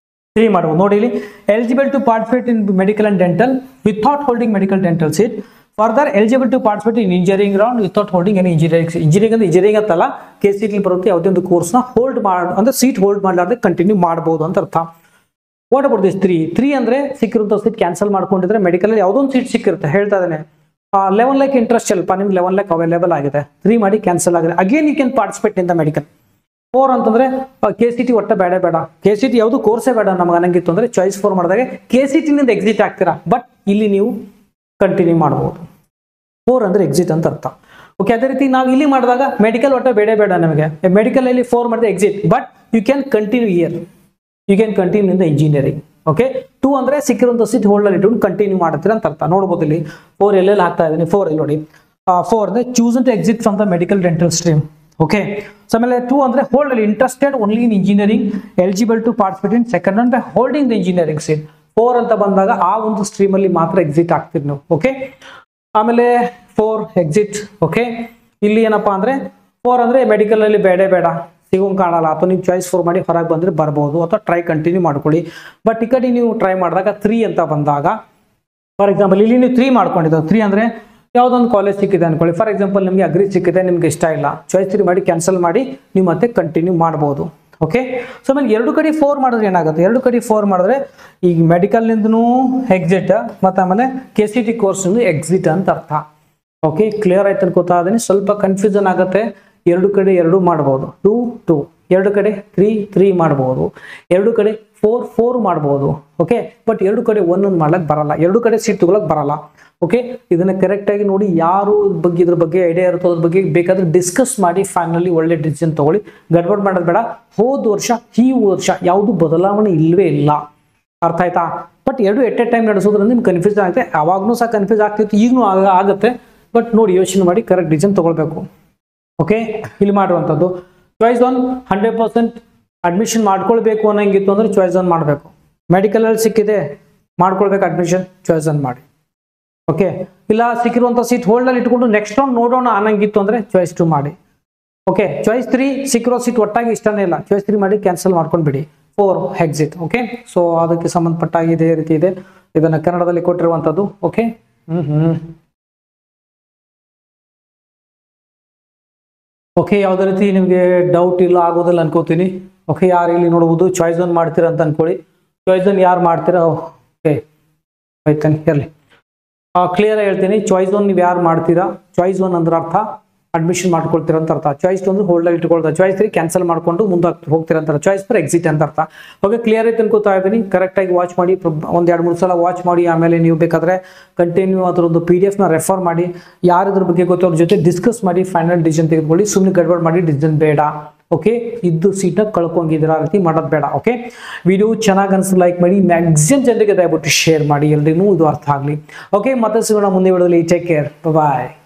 3 ಮಾಡಬಹುದು. ನೋಡಿ ಇಲ್ಲಿ, eligible to participate in medical and dental without holding medical dental seat. Further eligible to participate in engineering round without holding any engineering. Engineering ಅಂತಲ್ಲ, KCT ಬರುತ್ತೆ ಯಾವುದೇ ಒಂದು ಕೋರ್ಸ್ ನ ಹೋಲ್ಡ್ ಮಾಡಿ ಅಂದ್ರೆ ಸೀಟ್ ಹೋಲ್ಡ್ ಮಾಡಲಾರ್ದೆ ಕಂಟಿನ್ಯೂ ಮಾಡಬಹುದು ಅಂತ ಅರ್ಥ. ವಾಟ್ ಅಬೌಟ್ ದಿಸ್ 3 ಅಂದ್ರೆ ಸಿಕ್ಕಿರುವಂತ ಸೀಟ್ ಕ್ಯಾನ್ಸಲ್ ಮಾಡ್ಕೊಂಡಿದ್ರೆ ಮೆಡಿಕಲ್ ಅಲ್ಲಿ ಯಾವುದೊಂದು ಸೀಟ್ ಸಿಕ್ಕಿರುತ್ತೆ, ಹೇಳ್ತಾ ಇದ್ದೇನೆ 11 lakh ಇಂಟ್ರೆಸ್ಟ್ ಸ್ವಲ್ಪ ನಿಮ್ಗೆ 11 lakh ಅವೈಲೇಬಲ್ ಆಗಿದೆ, 3 ಮಾಡಿ ಕ್ಯಾನ್ಸಲ್ ಆಗಿದೆ. Again you can participate in the medical. 4 ಅಂತಂದ್ರೆ KCT ಒಟ್ಟ ಬೇಡ, KCT ಯಾವುದು ಕೋರ್ಸೇ ಬೇಡ ನಮ್ಗೆ ಅನ್ನಂಗಿತ್ತು ಅಂದ್ರೆ ಚಾಯ್ಸ್ 4 ಮಾಡಿದಾಗ KCT ನಿಂದ ಎಕ್ಸಿಟ್ ಆಗ್ತೀರಾ, ಬಟ್ ಇಲ್ಲಿ ನೀವು ಕಂಟಿನ್ಯೂ ಮಾಡಬಹುದು. 4 ಅಂದ್ರೆ ಎಕ್ಸಿಟ್ ಅಂತ ಅರ್ಥ. ಓಕೆ, ಅದೇ ರೀತಿ ನಾವು ಇಲ್ಲಿ ಮಾಡಿದಾಗ ಮೆಡಿಕಲ್ ಒಟ್ಟ ಬೇಡ ನಮಗೆ, ಮೆಡಿಕಲ್ ಅಲ್ಲಿ 4 ಮಾಡಿದ್ರೆ exit, but you can continue year, you can continue in the engineering. Okay, 2 ಅಂದ್ರೆ ಸಿಕ್ಕಿರುವಂತ ಸೀಟ್ ಹೋಲ್ಡ್ ಅಲ್ಲಿ ಇಟ್ಕೊಂಡು ಕಂಟಿನ್ಯೂ ಮಾಡ್ತೀರಾ ಅಂತ ಅರ್ಥ. ನೋಡ್ಬೋದು ಇಲ್ಲಿ 4 ಎಲ್ಲೆಲ್ಲಿ ಹಾಕ್ತಾ ಇದ್ದೀನಿ, 4 ಇಲ್ಲಿ ನೋಡಿ. 4 ಅಂದ್ರೆ chosen to exit from the medical dental stream. Okay, so ಆಮೇಲೆ 2 ಅಂದ್ರೆ ಹೋಲ್ಡ್ ಅಲ್ಲಿ interested only in engineering, eligible to participate in second ಅಂದ್ರೆ ಹೋಲ್ಡಿಂಗ್ ದ ಇಂಜಿನಿಯರಿಂಗ್ ಸೀಟ್. 4 ಅಂತ ಬಂದಾಗ ಆ ಒಂದು ಸ್ಟ್ರೀಮ್ ಅಲ್ಲಿ ಮಾತ್ರ ಎಕ್ಸಿಟ್ ಆಗ್ತೀರಿ ನೀವು. ಓಕೆ, ಆಮೇಲೆ 4 ಎಕ್ಸಿಟ್. ಓಕೆ, ಇಲ್ಲಿ ಏನಪ್ಪಾ ಅಂದ್ರೆ 4 ಅಂದ್ರೆ ಮೆಡಿಕಲ್ ಅಲ್ಲಿ ಬೇಡ ಸಿಗೋಂಗ್ ಕಾಣಲ್ಲ, ಅಥವಾ ನೀವು ಚಾಯ್ಸ್ 4 ಮಾಡಿ ಹೊರಗೆ ಬಂದ್ರೆ ಬರ್ಬೋದು, ಅಥವಾ ಟ್ರೈ ಕಂಟಿನ್ಯೂ ಮಾಡ್ಕೊಳ್ಳಿ. ಬಟ್ ಈ ಕಡೆ ನೀವು ಟ್ರೈ ಮಾಡಿದಾಗ 3 ಅಂತ ಬಂದಾಗ, ಫಾರ್ ಎಕ್ಸಾಂಪಲ್ ಇಲ್ಲಿ ನೀವು 3 ಮಾಡ್ಕೊಂಡಿದ್ದು, 3 ಅಂದ್ರೆ ಯಾವುದೊಂದು ಕಾಲೇಜ್ ಸಿಕ್ಕಿದೆ ಅನ್ಕೊಳ್ಳಿ. ಫಾರ್ ಎಕ್ಸಾಂಪಲ್ ನಿಮಗೆ ಅಗ್ರಿ ಸಿಕ್ಕಿದೆ, ನಿಮ್ಗೆ ಇಷ್ಟ ಇಲ್ಲ, ಚಾಯ್ಸ್ 3 ಮಾಡಿ ಕ್ಯಾನ್ಸಲ್ ಮಾಡಿ ನೀವು ಮತ್ತೆ ಕಂಟಿನ್ಯೂ ಮಾಡ್ಬೋದು. ಓಕೆ, ಸೊ ಆಮೇಲೆ ಎರಡು ಕಡೆ 4 ಮಾಡಿದ್ರೆ ಏನಾಗುತ್ತೆ, ಎರಡು ಕಡೆ 4 ಮಾಡಿದ್ರೆ ಈಗ ಮೆಡಿಕಲ್ ನಿಂದನೂ ಎಕ್ಸಿಟ್, ಮತ್ತೆ ಆಮೇಲೆ KCT ಕೋರ್ಸ್ ಎಕ್ಸಿಟ್ ಅಂತ ಅರ್ಥ. ಓಕೆ, ಕ್ಲಿಯರ್ ಆಯ್ತು ಅನ್ಕೋತಾ ಇದೀನಿ. ಸ್ವಲ್ಪ ಕನ್ಫ್ಯೂಷನ್ ಆಗುತ್ತೆ. ಎರಡು ಕಡೆ 2 ಮಾಡಬಹುದು, 2 2, ಎರಡು ಕಡೆ 3 3 ಮಾಡಬಹುದು, ಎರಡು ಕಡೆ 4 4 ಮಾಡಬಹುದು. ಓಕೆ, ಬಟ್ ಎರಡು ಕಡೆ 1 ಮಾಡ್ಲಕ್ ಬರಲ್ಲ, ಎರಡು ಕಡೆ ಸೀಟ್ ತಗೊಳಕ್ ಬರಲ್ಲ. ಓಕೆ, ಇದನ್ನ ಕರೆಕ್ಟ್ ಆಗಿ ನೋಡಿ, ಯಾರು ಇದ್ರ ಬಗ್ಗೆ ಐಡಿಯಾ ಇರುತ್ತೋ ಅದ್ರ ಬಗ್ಗೆ ಬೇಕಾದ್ರೆ ಡಿಸ್ಕಸ್ ಮಾಡಿ ಫೈನಲಿ ಒಳ್ಳೆ ಡಿಸಿಷನ್ ತಗೊಳ್ಳಿ. ಗಡ್ಬಡ್ ಮಾಡೋದು ಬೇಡ. ಹೋದ ವರ್ಷ ಈ ವರ್ಷ ಯಾವುದು ಬದಲಾವಣೆ ಇಲ್ವೇ ಇಲ್ಲ, ಅರ್ಥ ಆಯ್ತಾ? ಬಟ್ ಎರಡು ಎಟ್ ಎ ಟೈಮ್ ನಡೆಸೋದ್ರಿಂದ ನಿಮ್ಗೆ ಕನ್ಫ್ಯೂಸ್ ಆಗುತ್ತೆ. ಅವಾಗ್ನೂ ಸಹ ಕನ್ಫ್ಯೂಸ್ ಆಗ್ತಿತ್ತು, ಈಗಲೂ ಆಗುತ್ತೆ. ಬಟ್ ನೋಡಿ, ಯೋಚನೆ ಮಾಡಿ ಕರೆಕ್ಟ್ ಡಿಸಿಷನ್ ತಗೊಳ್ಬೇಕು. ಓಕೆ, ಇಲ್ಲಿ ಮಾಡುವಂಥದ್ದು ಚಾಯ್ಸ್ 1 100% ಅಡ್ಮಿಷನ್ ಮಾಡ್ಕೊಳ್ಬೇಕು ಅನ್ನಂಗಿತ್ತು ಅಂದ್ರೆ ಚಾಯ್ಸ್ 1 ಮಾಡಬೇಕು. ಮೆಡಿಕಲ್ ಅಲ್ಲಿ ಸಿಕ್ಕಿದೆ ಮಾಡ್ಕೊಳ್ಬೇಕು ಅಡ್ಮಿಷನ್, ಚಾಯ್ಸ್ 1 ಮಾಡಿ. ಓಕೆ, ಇಲ್ಲ ಸಿಕ್ಕಿರುವಂಥ ಸೀಟ್ ಹೋಲ್ಡ್ ಅಲ್ಲಿ ಇಟ್ಕೊಂಡು ನೆಕ್ಸ್ಟ್ ರೌಂಡ್ ನೋಡೋಣ ಅನ್ನಂಗಿತ್ತು ಅಂದ್ರೆ ಚಾಯ್ಸ್ 2 ಮಾಡಿ. ಓಕೆ, ಚಾಯ್ಸ್ 3 ಸಿಕ್ಕಿರೋ ಸೀಟ್ ಒಟ್ಟಾಗಿ ಇಷ್ಟನೇ ಇಲ್ಲ, ಚಾಯ್ಸ್ 3 ಮಾಡಿ ಕ್ಯಾನ್ಸಲ್ ಮಾಡ್ಕೊಂಡ್ಬಿಡಿ. 4 ಎಕ್ಸಿಟ್. ಓಕೆ, ಸೊ ಅದಕ್ಕೆ ಸಂಬಂಧಪಟ್ಟಾಗಿ ಇದೇ ರೀತಿ ಇದೆ, ಇದನ್ನ ಕನ್ನಡದಲ್ಲಿ ಕೊಟ್ಟಿರುವಂಥದ್ದು. ಓಕೆ, ಓಕೆ, ಯಾವುದೇ ರೀತಿ ನಿಮಗೆ ಡೌಟ್ ಇಲ್ಲ ಆಗೋದಿಲ್ಲ ಅನ್ಕೋತೀನಿ. ಓಕೆ, ಯಾರು ಇಲ್ಲಿ ನೋಡ್ಬೋದು ಚಾಯ್ಸ್ 1 ಮಾಡ್ತೀರಾ ಅಂತ ಅನ್ಕೊಳ್ಳಿ. ಚಾಯ್ಸ್ 1 ಯಾರು ಮಾಡ್ತೀರಾ? ಓಕೆ, ಆಯ್ತಾನೆ ಇರಲಿ, ಕ್ಲಿಯರ್ ಆಗಿ ಹೇಳ್ತೀನಿ. ಚಾಯ್ಸ್ 1 ನೀವು ಯಾರು ಮಾಡ್ತೀರಾ, ಚಾಯ್ಸ್ 1 ಅಂದ್ರೆ ಅರ್ಥ ಅಡ್ಮಿಷನ್ ಮಾಡ್ಕೊಳ್ತೀರಾ ಅಂತ ಅರ್ಥ. ಚಾಯ್ಸ್ 2 ಅಂದ್ರೆ ಹೋಲ್ಡ್ ಅಲ್ಲಿ ಇಟ್ಕೊಳ್ತಾ, ಚಾಯ್ಸ್ 3 ಕ್ಯಾನ್ಸಲ್ ಮಾಡ್ಕೊಂಡು ಮುಂದೆ ಹೋಗ್ತೀರಾ ಅಂತ, ಚಾಯ್ಸ್ 4 ಎಕ್ಸಿಟ್ ಅಂತ ಅರ್ಥ. ಓಕೆ, ಕ್ಲಿಯರ್ ಆಯ್ತು ಅನ್ಕೋತಾ ಇದ್ದೀನಿ. ಕರೆಕ್ಟ್ ಆಗಿ ವಾಚ್ ಮಾಡಿ, ಒಂದ್ 2-3 ಸಲ ವಾಚ್ ಮಾಡಿ, ಆಮೇಲೆ ನೀವು ಬೇಕಾದ್ರೆ ಕಂಟಿನ್ಯೂ ಅದರದ್ದು PDF ನ ರೆಫರ್ ಮಾಡಿ, ಯಾರಿದ್ರ ಬಗ್ಗೆ ಗೊತ್ತು ಅವ್ರ ಜೊತೆ ಡಿಸ್ಕಸ್ ಮಾಡಿ ಫೈನಲ್ ಡಿಸಿಷನ್ ತೆಗೆದುಕೊಳ್ಳಿ. ಸುಮ್ಮನೆ ಗಡ್ಬಡ್ ಮಾಡಿ ಡಿಸಿಷನ್ ಬೇಡ. ಓಕೆ, ಇದ್ದು ಸೀಟ್ನ ಕಳ್ಕೊಂಗಿದ್ದೀರಾ, ಆ ರೀತಿ ಮಾಡೋದು ಬೇಡ. ಓಕೆ, ವಿಡಿಯೋ ಚೆನ್ನಾಗಿ ಅನ್ಸುತ್ತೆ ಲೈಕ್ ಮಾಡಿ, ಮ್ಯಾಕ್ಸಿಮಮ್ ಜನರಿಗೆ ದಯವಿಟ್ಟು ಶೇರ್ ಮಾಡಿ, ಎಲ್ರಿಗೂ ಇದು ಅರ್ಥ ಆಗಲಿ. ಓಕೆ, ಮತ್ತೆ ಸಿಗೋಣ ಮುಂದೆ ವಿಡಿಯೋದಲ್ಲಿ. ಟೇಕ್ ಕೇರ್, ಬಾಯ್.